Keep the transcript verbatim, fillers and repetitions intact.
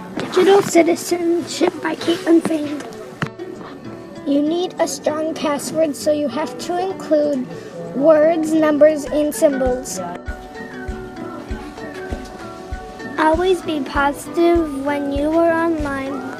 Digital Citizenship by Caitlin Fain. You need a strong password, so you have to include words, numbers, and symbols. Always be positive when you are online.